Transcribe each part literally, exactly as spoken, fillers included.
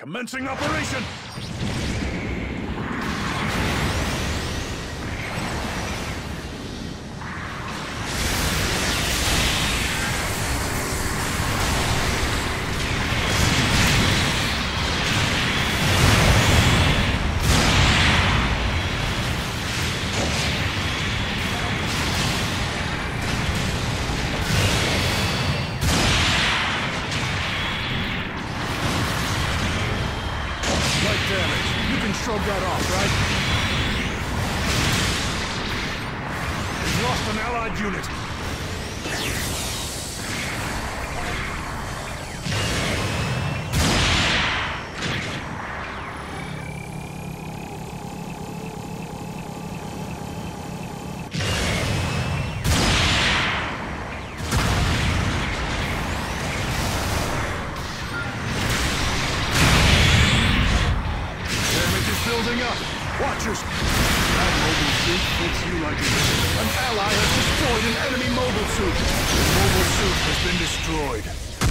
Commencing operation! Shrug that off, right? We've lost an allied unit. Building up. Watchers. That mobile suit fits you like a... An ally has destroyed an enemy mobile suit. The mobile suit has been destroyed.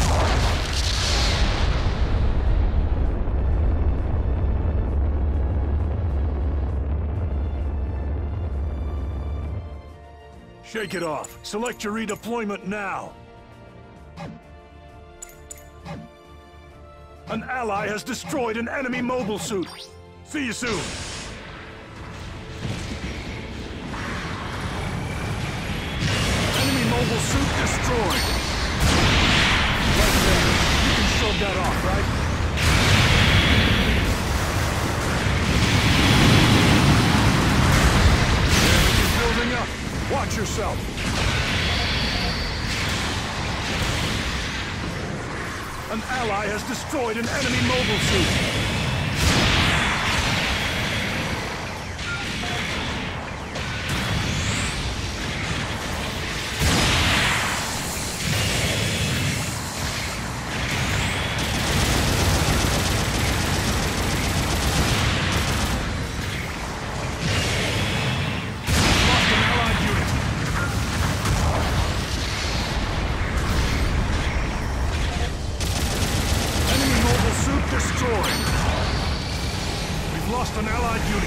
Shake it off. Select your redeployment now. An ally has destroyed an enemy mobile suit. See you soon. Enemy mobile suit destroyed. Right there. You can shrug that off, right? Damage is building up. Watch yourself. An ally has destroyed an enemy mobile suit. Destroyed. We've lost an allied unit.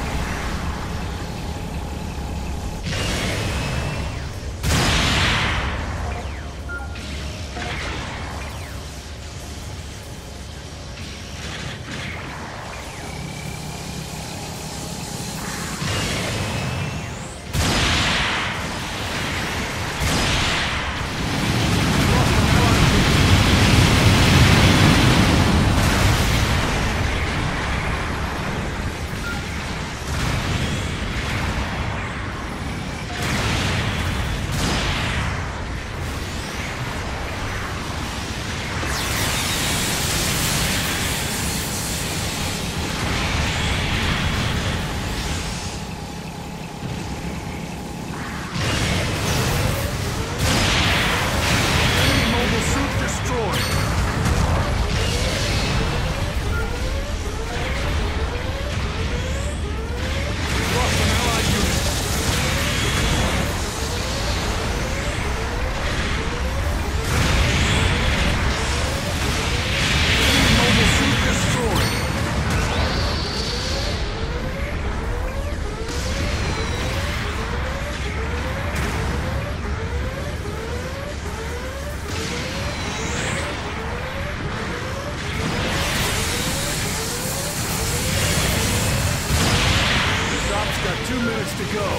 Two minutes to go.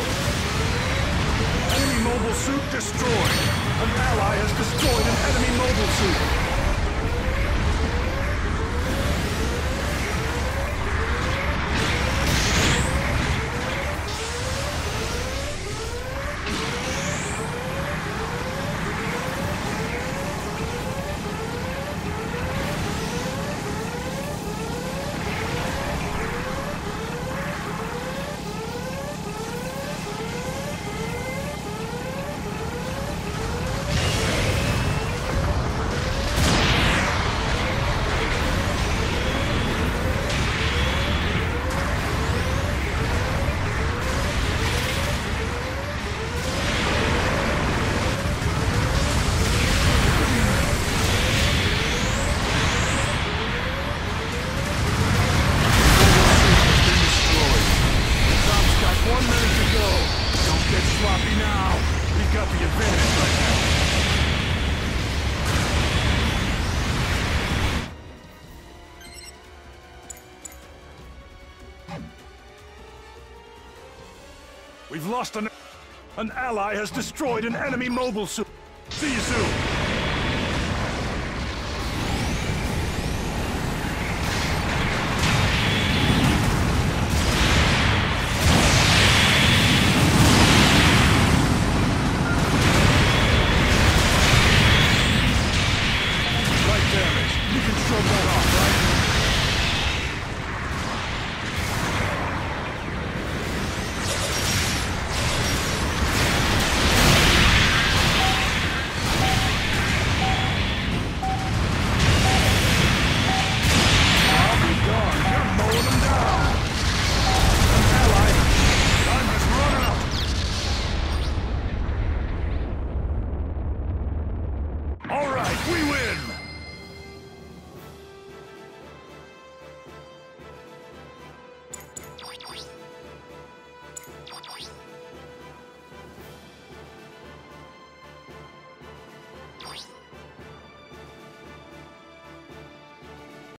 Enemy mobile suit destroyed. An ally has destroyed an enemy mobile suit. We've lost an... An ally has destroyed an enemy mobile suit. See you soon.